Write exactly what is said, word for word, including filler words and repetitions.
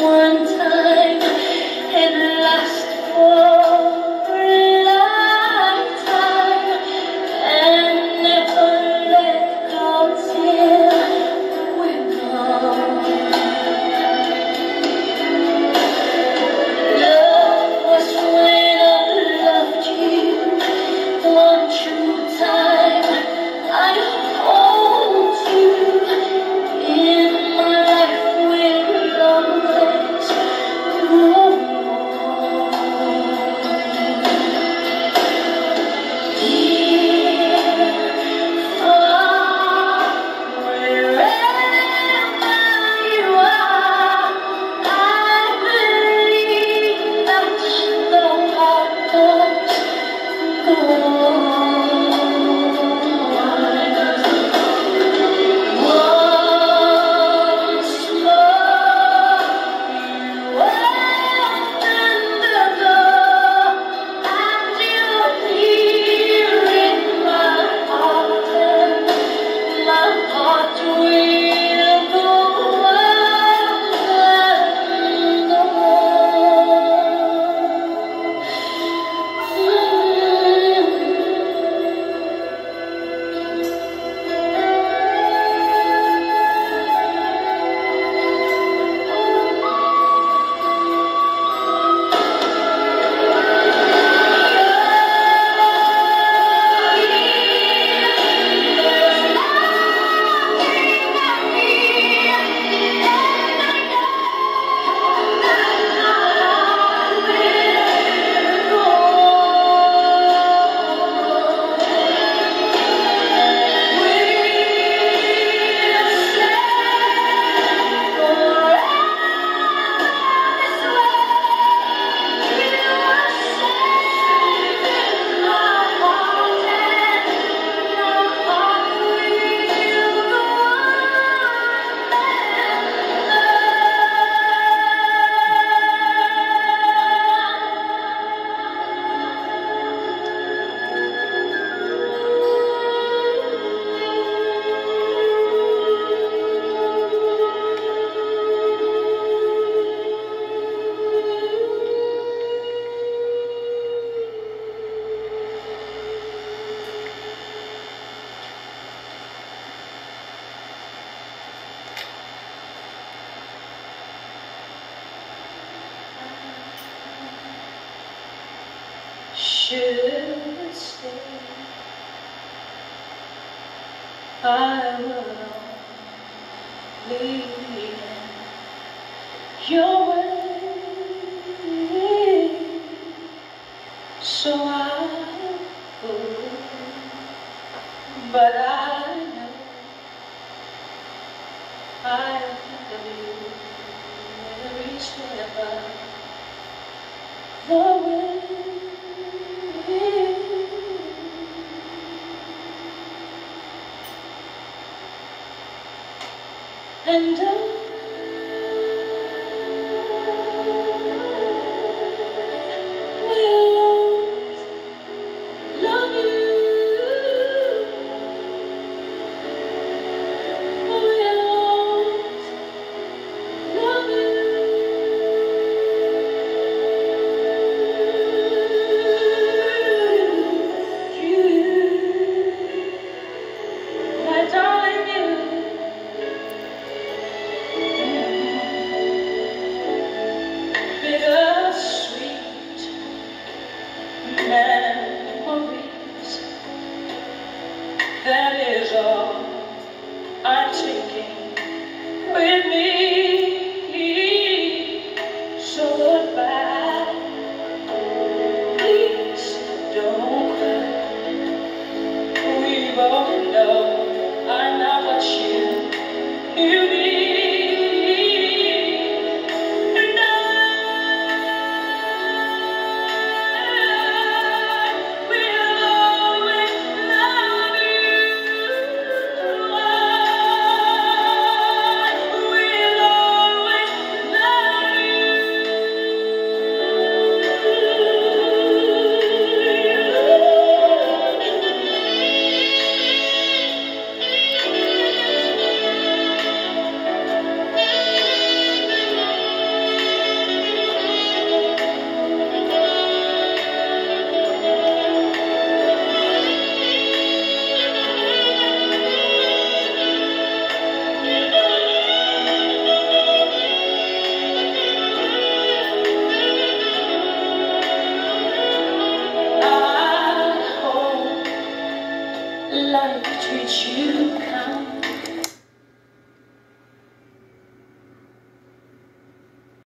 one time and last for a lifetime, and never let go till we're gone. Love was when I loved you one true time. I hold you in my life with long legs grow here, far, wherever you are. I believe that the heart does go on. Should stay, I will only in your way, so I'll go, but I know I'll think of you every step of the way. And I will love you, will love you, my darling, you. Life treats you